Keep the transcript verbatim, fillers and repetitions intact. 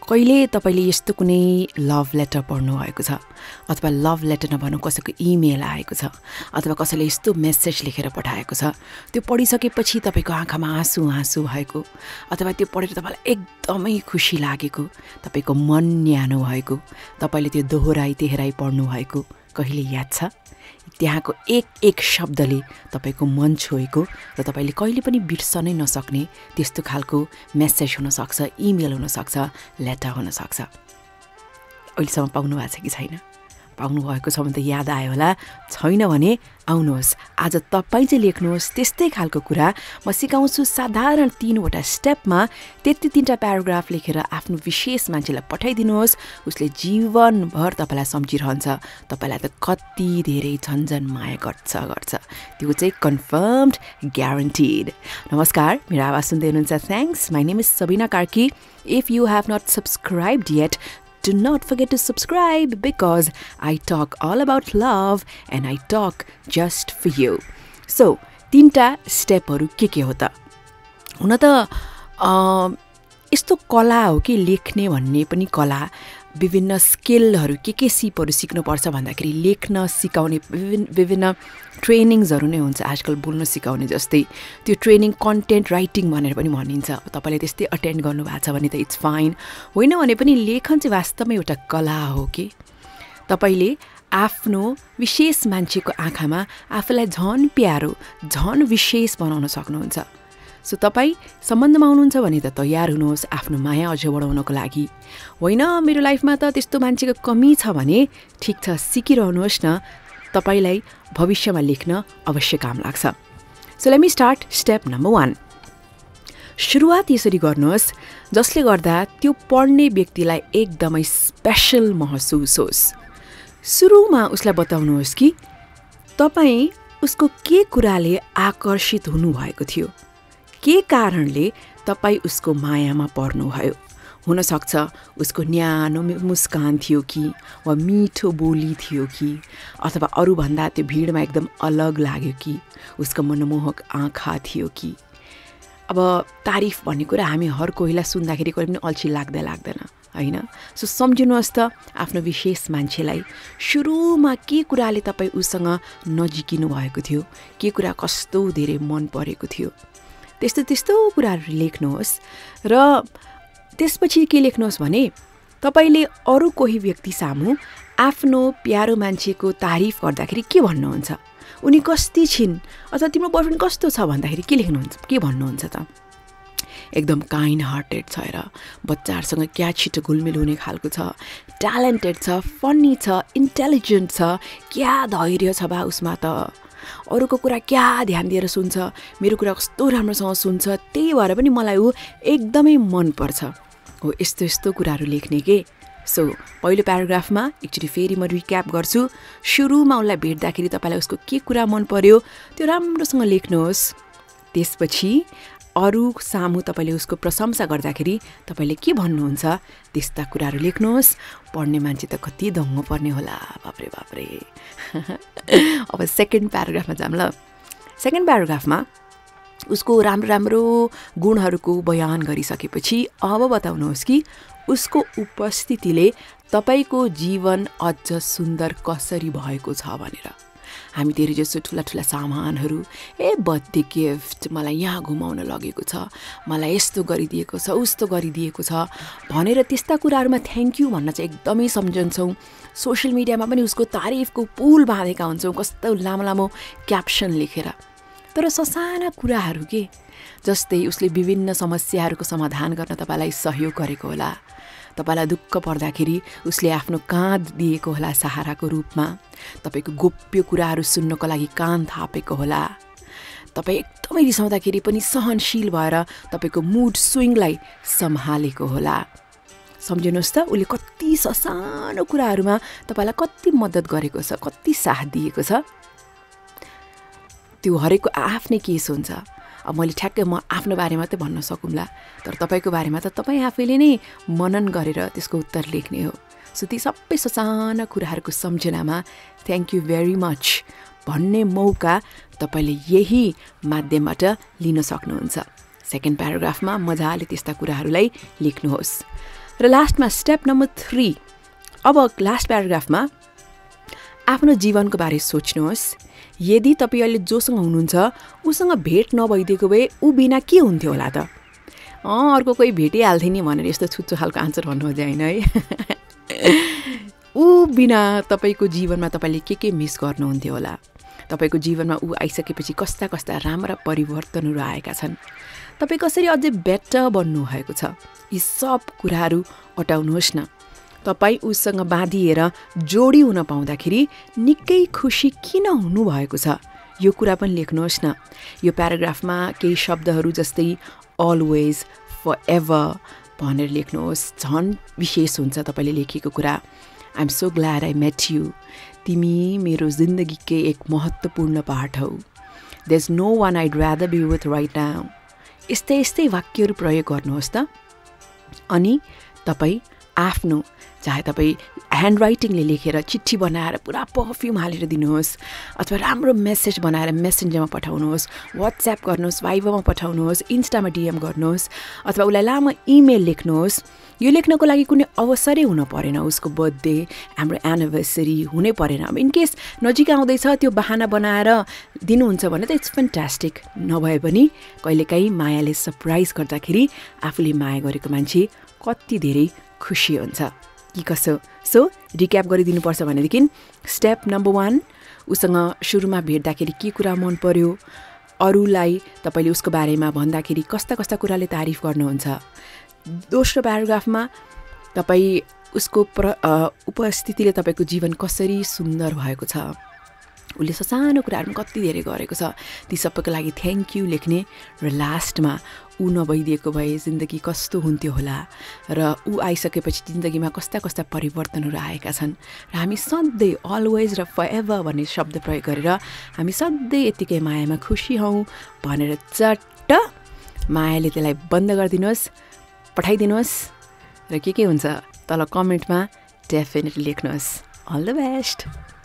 कहिले तपाईले यस्तो कुनै लभ लेटर पढ्नु भएको छ अथवा लभ लेटर नभनौं कसैको इमेल आएको छ अथवा कसैले यस्तो मेसेज लेखेर पठाएको छ त्यो पढिसकेपछि तपाईको आँखामा आँसु आँसु भएको अथवा त्यो पढेर तपाईलाई एकदमै खुसी लागेको तपाईको मन न्यानो भएको तपाईले त्यो दोहोराई तेहराई पढ्नु भएको कहिले याद छ त्यहाँको एक एक शब्दले तपाईको मन छोएको र तपाईले कहिले पनि बिर्सनै नसक्ने त्यस्तो खालको मेसेज हुन सक्छ इमेल हुन सक्छ लेटर हुन सक्छ अहिलेसम्म पाउनु भएको छ कि छैन पाउनु भएको छ भने त याद आयो होला छैन भने आउनुहोस् आज तपाई चाहिँ लेख्नुहोस् त्यस्तै खालको कुरा म सिकाउँछु साधारण तीनवटा स्टेपमा त्यति तीनटा प्याराग्राफ लेखेर आफ्नो विशेष मान्छेलाई पठाइदिनुहोस् उसले जीवनभर तपाईलाई सम्झिरहन्छ तपाईलाई त कति धेरै झन्झन माया गर्छ गर्छ त्यो चाहिँ कन्फर्म्ड ग्यारेन्टीड नमस्कार मेरो आवाज सुन्दै हुनुहुन्छ thanks my name is Sabina Karki if you have not subscribed yet do not forget to subscribe because I talk all about love and I talk just for you. So, तीनटा स्टेपहरु के के हो त हुन त अ यस्तो कला हो कि लेख्ने भन्ने पनि कला विभिन्न स्किलहरु के के सिपहरु सिक्नु पर्छ भन्दाखेरि लेख्न सिकाउने विभिन्न विभिन्न ट्रेनिङ्सहरु नै हुन्छ आजकल बोल्न सिकाउने जस्तै त्यो ट्रेनिङ कन्टेन्ट राइटिङ भनेर पनि भनिन्छ तपाईले त्यस्तै अटेन्ड गर्नु भएको छ भने त इट्स फाइन होइन भने पनि लेखन चाहिँ वास्तवमै एउटा कला हो के तपाईले आफ्नो विशेष मान्छेको आँखामा आफूलाई झन प्यारो झन विशेष बनाउन सक्नुहुन्छ सो तपाई सम्बन्धमा हुनुहुन्छ भने त तयार हुनुहोस् आफ्नो माया अझ बढाउनको लागि होइन मेरो लाइफमा त त्यस्तो मान्छेको कमी छ भने ठीक छ सिकिरहनुहोस् न तपाईलाई भविष्यमा लेख्न अवश्य काम लाग्छ so let me start step number one सुरुवात यसरी गर्नुहोस् जसले गर्दा त्यो पढ्ने व्यक्तिलाई एकदमै स्पेशल महसुस होस् सुरुमा उसलाई बताउनुहोस् कि तपाई उसको के कुराले आकर्षित हुनुभएको थियो के कारणले तपाई उसको मायामा पर्नुभयो हुन सक्छ उसको न्यानो मुस्कान थियो कि वा मिठो बोली थियो कि अथवा अरु भन्दा त्यो भिडमा एकदम अलग लाग्यो कि उसको मनमोहक आँखा थियो कि अब तारिफ भन्ने कुरा हामी हर कोहीलाई सुन्दाखेरि कहिले पनि अल्छी लाग्दै लाग्दैन हैन सो सम्झिनुहोस् त आफ्नो विशेष मान्छेलाई सुरुमा के कुराले तपाई उसँग नजिकिनु भएको थियो के कुरा कस्तो धेरै मन परेको थियो त्यस्तो त्यस्तो कुराहरु लेख्नुहोस् र त्यसपछि के लेख्नुहोस् भने तपाईले अरु कोही व्यक्ति सामु आफ्नो प्यारो मान्छेको तारिफ गर्दाखेरि के भन्नुहुन्छ उनी कस्ती छिन् अथवा तिम्रो बयफ्रेन्ड कस्तो छ भन्दाखेरि के लेख्नुहुन्छ के भन्नुहुन्छ त एकदम काइन्ड हार्टेड छ र बच्चाहरुसँग क्या छिटो घुलमिल हुने खालको छ ट्यालेन्टेड छ फनी छ इन्टेलिजेन्ट छ क्या धैर्य छ बा उसमा त अरूको कुरा क्या ध्यान दिएर सुन्छ मेरो कुरा कस्तो राम्रोसँग सुन्छ त्यही भएर पनि मलाई उ एकदमै मन पर्छ हो यस्तो यस्तो कुराहरु लेख्ने के सो पहिलो प्याराग्राफमा एकचोटी फेरि म रिक्याप गर्छु सुरुमा उनलाई भेट्दाखेरि तपाईलाई उसको के कुरा मन पर्यो त्यो राम्रोसँग लेख्नुहोस् त्यसपछि अरु सामु तपाईले उसको प्रशंसा गर्दाखेरि तपाईले के भन्नुहुन्छ त्यस्ता कुराहरु लेख्नुहोस् पढ्ने मान्छे त कति दङ्ग पर्ने होला बापरे बापरे अब सेकेन्ड प्याराग्राफमा जाम ल सेकेन्ड प्याराग्राफमा उसको राम्रो राम्रो गुणहरुको बयान गरिसकेपछि अब बताउनुहोस् कि उसको उपस्थितिले तपाईको जीवन अझ सुन्दर कसरी भएको छ भनेर हामी धेरै जसो ठुला ठुला सामानहरु ए बर्थडे गिफ्ट मलाई यहाँ घुमाउन लगेको छ मलाई यस्तो गरिदिएको छ उस्तो गरिदिएको छ भनेर त्यस्ता कुराहरुमा थ्यांक यू भन्न चाहिँ एकदमै सम्झन्छौं सोशल मिडियामा पनि उसको तारिफको पुल बाँधेका हुन्छौं कस्तो लामो लामो क्याप्सन लेखेर तर ससाना कुराहरु के जस्तै उसले विभिन्न समस्याहरुको समाधान गर्न तपाईलाई सहयोग गरेको होला तपाईलाई दुःख पर्दाखेरि उसले आफ्नो काँध दिएको होला सहाराको रूपमा तपाईको गोप्य कुराहरु सुन्नको लागि कान थापेको होला तपाई एकदमै रिसाउँदाखेरि पनि सहनशील भएर तपाईको मुड स्विङलाई सम्हालेको होला सम्झिनुहोस् त उले कति ससानो कुराहरुमा तपाईलाई कति मद्दत गरेको छ कति साथ दिएको छ त्यो हरेकको आफ्नै केस हुन्छ अब मैले ठ्याक्कै म आफ्नो बारे मात्रै भन्न सकुम्ला तर तपाईको बारेमा त तपाई आफैले नै मनन गरेर त्यसको उत्तर लेख्ने हो सो ती सबै ससाना कुराहरुको सम्झनामा थ्यांक यू भेरी मच भन्ने मौका तपाईले यही माध्यमबाट लिन सक्नुहुन्छ सेकेन्ड प्याराग्राफमा मजाले त्यस्ता कुराहरुलाई लेख्नुहोस् र लास्टमा स्टेप नम्बर थ्री, अब लास्ट प्याराग्राफमा आफ्नो जीवनको बारे सोच्नुहोस्। यदि तपाईँ अहिले जोसँग हुनुहुन्छ उसँग भेट नभइदिएको भए ऊ बिना के हुन्थ्यो होला त? अँ अर्को कोही भेटिहाल्थ्यो नि भनेर यस्तो छुच्चो खालको आन्सर भन्नु हुँदैन है। ऊ बिना तपाईँको जीवनमा तपाईँले के के मिस गर्नुहुन्थ्यो होला? तपाईँको जीवनमा ऊ आइसकेपछि कस्ता कस्ता राम्रा परिवर्तनहरू आएका छन्? तपाईँ कसरी अझै बेटर बन्नुभएको छ? यी सब कुराहरू अटाउनुहोस् न। तपाईँ उसँग बाँधिएर जोडी हुन पाउँदाखेरि निकै खुसी किन हुनुभएको छ यो कुरा पनि लेख्नुहोस् न। यो प्याराग्राफमा केही शब्दहरू जस्तै अलवेज, फर एभर भनेर लेख्नुहोस्। झन् विशेष हुन्छ तपाईँले लेखेको कुरा। I am so glad I met you. तिमी मेरो जिन्दगीकै एक महत्त्वपूर्ण पार्ट हौ। There is no one I'd rather be with right now. यस्तै यस्तै वाक्यहरू प्रयोग गर्नुहोस् त। अनि तपाईँ आफ्नो चाहे तपाईँ ह्यान्ड राइटिङले लेखेर चिठी बनाएर पुरा पर्फ्युम हालेर दिनुहोस्, अथवा राम्रो मेसेज बनाएर मेसेन्जरमा पठाउनुहोस्, वाट्सएप गर्नुहोस्, भाइबरमा पठाउनुहोस्, इन्स्टामा डिएम गर्नुहोस्, अथवा उसलाई लामो इमेल लेख्नुहोस्। यो लेख्नको लागि कुनै अवसरै हुन परेन। उसको बर्थडे, हाम्रो एनिभर्सरी हुनै परेन। अब इनकेस नजिक आउँदैछ त्यो बहाना बनाएर दिनुहुन्छ भने त इट्स फ्यान्टास्टिक। नभए पनि कहिलेकाहीँ मायाले सरप्राइज गर्दाखेरि आफूले माया गरेको मान्छे कति धेरै खुसी हुन्छ कि कसो। सो रिक्याप गरिदिनुपर्छ भनेदेखि स्टेप नम्बर वान, उसँग सुरुमा भेट्दाखेरि के कुरा मन पर्यो, अरूलाई तपाईँले उसको बारेमा भन्दाखेरि कस्ता कस्ता कुराले तारिफ गर्नुहुन्छ। दोस्रो प्याराग्राफमा तपाईँ उसको प्र उपस्थितिले तपाईँको जीवन कसरी सुन्दर भएको छ, उसले ससानो कुराहरू कति धेरै गरेको छ, ती सबैको लागि थ्याङ्क यू लेख्ने। र लास्टमा ऊ नभइदिएको भए जिन्दगी कस्तो हुन्थ्यो होला, र ऊ आइसकेपछि जिन्दगीमा कस्ता कस्ता परिवर्तनहरू आएका छन्, र हामी सधैँ अलवेज र फर एभर भन्ने शब्द प्रयोग गरेर हामी सधैँ यत्तिकै मायामा खुसी हौँ भनेर चट्ट मायाले त्यसलाई बन्द गरिदिनुहोस्, पठाइदिनुहोस्। र के के हुन्छ तल कमेन्टमा डेफिनेटली लेख्नुहोस्। All the best.